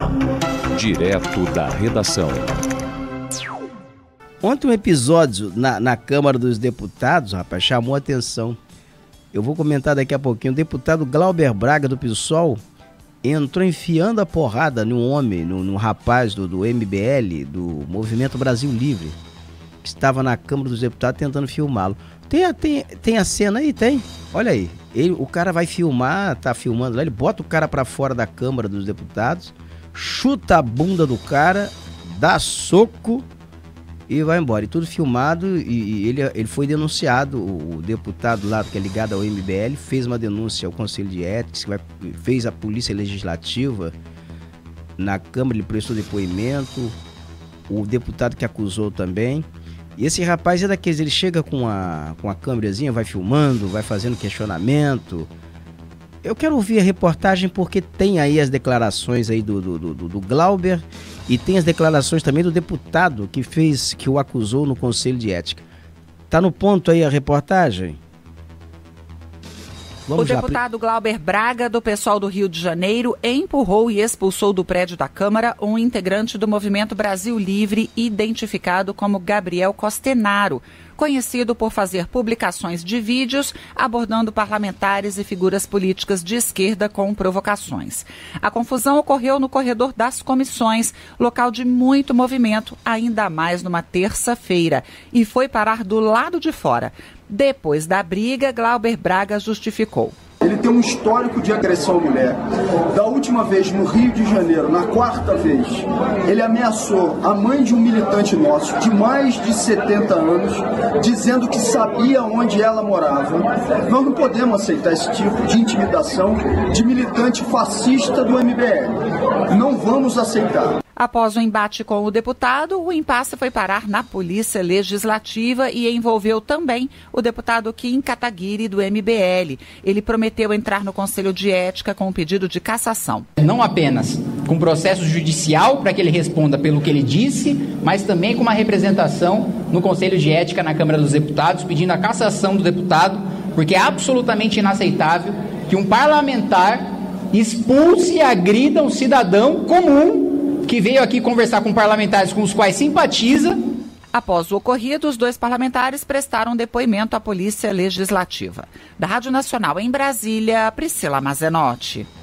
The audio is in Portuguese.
Direto da redação. Ontem um episódio na Câmara dos Deputados, rapaz, chamou a atenção. Eu vou comentar daqui a pouquinho. O deputado Glauber Braga, do PSOL, entrou enfiando a porrada num homem, num rapaz do MBL, do Movimento Brasil Livre, que estava na Câmara dos Deputados tentando filmá-lo. Tem a cena aí? Tem? Olha aí. O cara vai filmar, tá filmando lá, ele bota o cara pra fora da Câmara dos Deputados, chuta a bunda do cara, dá soco e vai embora. E tudo filmado, e ele foi denunciado, o deputado lá que é ligado ao MBL, fez uma denúncia ao Conselho de Ética, fez a Polícia Legislativa na Câmara, ele prestou depoimento, o deputado que acusou também. E esse rapaz é daqueles, ele chega com a câmerazinha, vai filmando, vai fazendo questionamento. Eu quero ouvir a reportagem porque tem aí as declarações aí do Glauber e tem as declarações também do deputado que o acusou no Conselho de Ética. Tá no ponto aí a reportagem? O deputado Glauber Braga, do PSOL do Rio de Janeiro, empurrou e expulsou do prédio da Câmara um integrante do Movimento Brasil Livre, identificado como Gabriel Costenaro, conhecido por fazer publicações de vídeos abordando parlamentares e figuras políticas de esquerda com provocações. A confusão ocorreu no corredor das comissões, local de muito movimento, ainda mais numa terça-feira, e foi parar do lado de fora. Depois da briga, Glauber Braga justificou. Ele tem um histórico de agressão à mulher. Da última vez, no Rio de Janeiro, na quarta vez, ele ameaçou a mãe de um militante nosso, de mais de 70 anos, dizendo que sabia onde ela morava. Nós não podemos aceitar esse tipo de intimidação de militante fascista do MBL. Não vamos aceitar. Após o embate com o deputado, o impasse foi parar na Polícia Legislativa e envolveu também o deputado Kim Kataguiri, do MBL. Ele prometeu entrar no Conselho de Ética com um pedido de cassação. Não apenas com processo judicial para que ele responda pelo que ele disse, mas também com uma representação no Conselho de Ética na Câmara dos Deputados, pedindo a cassação do deputado, porque é absolutamente inaceitável que um parlamentar expulse e agrida um cidadão comum que veio aqui conversar com parlamentares com os quais simpatiza. Após o ocorrido, os dois parlamentares prestaram depoimento à Polícia Legislativa. Da Rádio Nacional em Brasília, Priscila Mazenotti.